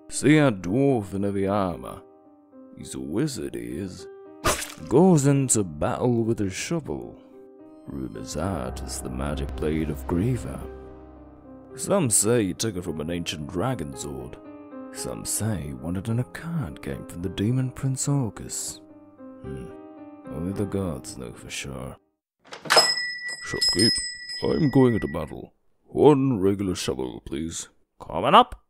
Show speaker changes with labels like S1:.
S1: See a dwarf in heavy armor. He's a wizard, he is. Goes into battle with a shovel. Rumors are it is the magic blade of Griever. Some say he took it from an ancient dragon sword. Some say one it in a card came from the demon Prince Orcus. Only the gods know for sure. Shopkeep, I'm going into battle. One regular shovel, please.
S2: Coming up.